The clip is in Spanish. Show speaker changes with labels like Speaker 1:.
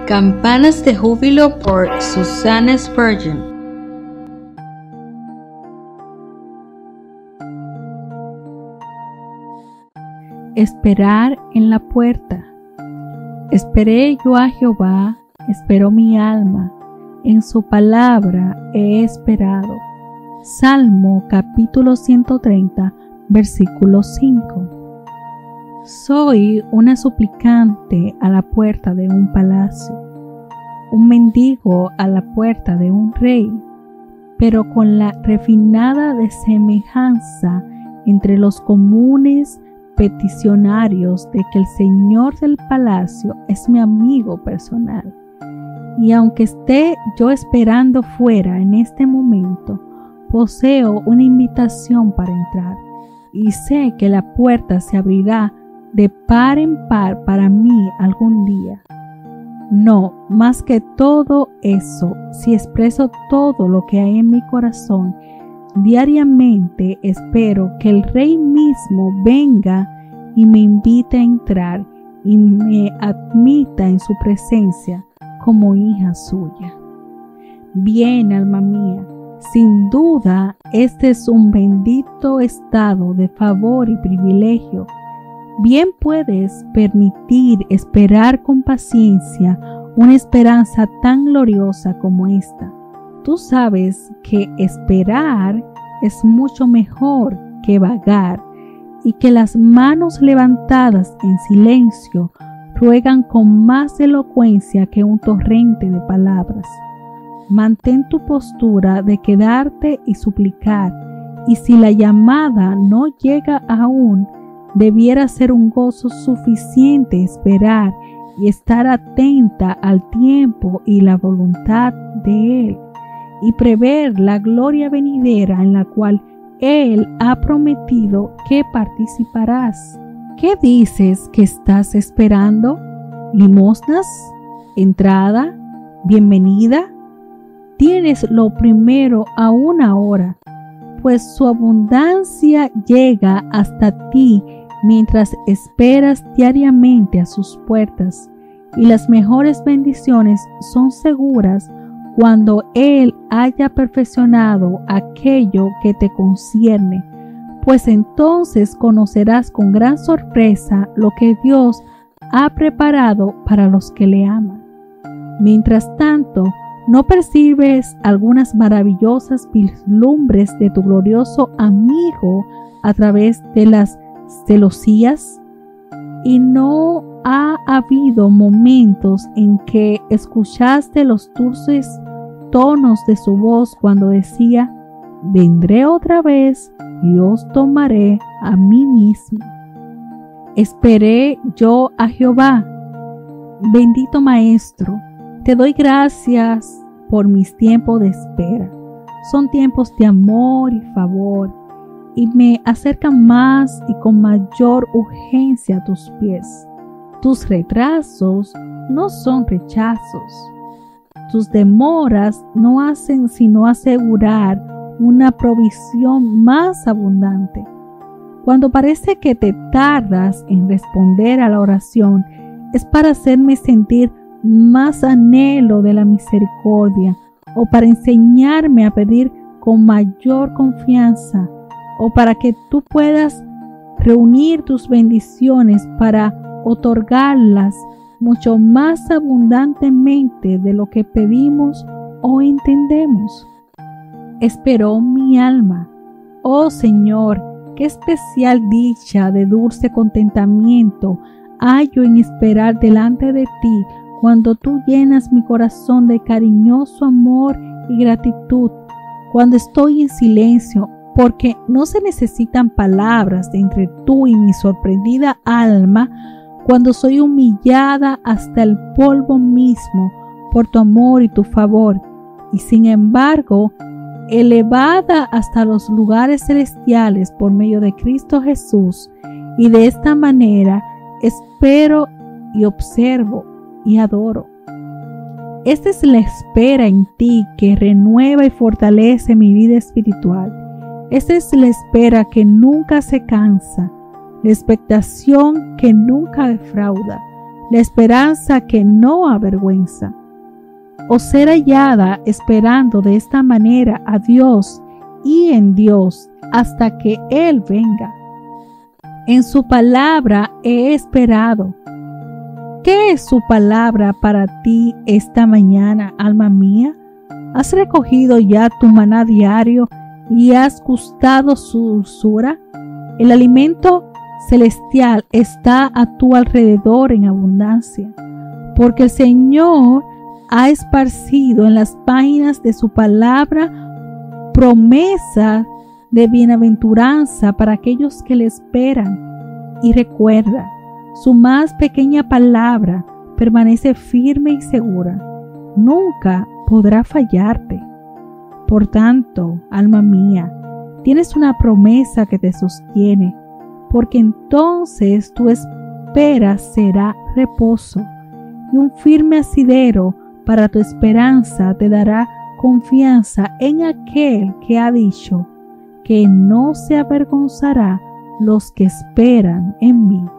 Speaker 1: Campanas de júbilo por Susanna Spurgeon.
Speaker 2: Esperar en la puerta. Esperé yo a Jehová, esperó mi alma, en su palabra he esperado. Salmo capítulo 130, versículo 5. Soy una suplicante a la puerta de un palacio, un mendigo a la puerta de un rey, pero con la refinada desemejanza entre los comunes peticionarios de que el señor del palacio es mi amigo personal. Y aunque esté yo esperando fuera en este momento, poseo una invitación para entrar, y sé que la puerta se abrirá de par en par para mí algún día. No, más que todo eso, si expreso todo lo que hay en mi corazón, diariamente espero que el Rey mismo venga y me invite a entrar y me admita en su presencia como hija suya. Bien, alma mía, sin duda este es un bendito estado de favor y privilegio. Bien puedes permitir esperar con paciencia una esperanza tan gloriosa como esta. Tú sabes que esperar es mucho mejor que vagar y que las manos levantadas en silencio ruegan con más elocuencia que un torrente de palabras. Mantén tu postura de quedarte y suplicar, y si la llamada no llega aún, debiera ser un gozo suficiente esperar y estar atenta al tiempo y la voluntad de Él, y prever la gloria venidera en la cual Él ha prometido que participarás. ¿Qué dices que estás esperando? ¿Limosnas? ¿Entrada? ¿Bienvenida? Tienes lo primero aún ahora, pues su abundancia llega hasta ti mientras esperas diariamente a sus puertas, y las mejores bendiciones son seguras cuando Él haya perfeccionado aquello que te concierne, pues entonces conocerás con gran sorpresa lo que Dios ha preparado para los que le aman. Mientras tanto, ¿no percibes algunas maravillosas vislumbres de tu glorioso amigo a través de las celosías? ¿Y no ha habido momentos en que escuchaste los dulces tonos de su voz cuando decía: vendré otra vez y os tomaré a mí mismo? Esperé yo a Jehová. Bendito Maestro, te doy gracias por mis tiempos de espera. Son tiempos de amor y favor, y me acercan más y con mayor urgencia a tus pies. Tus retrasos no son rechazos. Tus demoras no hacen sino asegurar una provisión más abundante. Cuando parece que te tardas en responder a la oración, es para hacerme sentir más anhelo de la misericordia, o para enseñarme a pedir con mayor confianza, o para que tú puedas reunir tus bendiciones para otorgarlas mucho más abundantemente de lo que pedimos o entendemos. Esperó mi alma. Oh Señor, qué especial dicha de dulce contentamiento hallo en esperar delante de ti, cuando tú llenas mi corazón de cariñoso amor y gratitud, cuando estoy en silencio, porque no se necesitan palabras de entre tú y mi sorprendida alma, cuando soy humillada hasta el polvo mismo por tu amor y tu favor, y sin embargo, elevada hasta los lugares celestiales por medio de Cristo Jesús, y de esta manera espero y observo y adoro. Esta es la espera en ti que renueva y fortalece mi vida espiritual. Esta es la espera que nunca se cansa, la expectación que nunca defrauda, la esperanza que no avergüenza, o ser hallada esperando de esta manera a Dios y en Dios hasta que Él venga. En su palabra he esperado. ¿Qué es su palabra para ti esta mañana, alma mía? ¿Has recogido ya tu maná diario y has gustado su dulzura? El alimento celestial está a tu alrededor en abundancia, porque el Señor ha esparcido en las páginas de su palabra promesas de bienaventuranza para aquellos que le esperan. Y recuerda, su más pequeña palabra permanece firme y segura. Nunca podrá fallarte. Por tanto, alma mía, tienes una promesa que te sostiene, porque entonces tu espera será reposo, y un firme asidero para tu esperanza te dará confianza en aquel que ha dicho que no se avergonzará los que esperan en mí.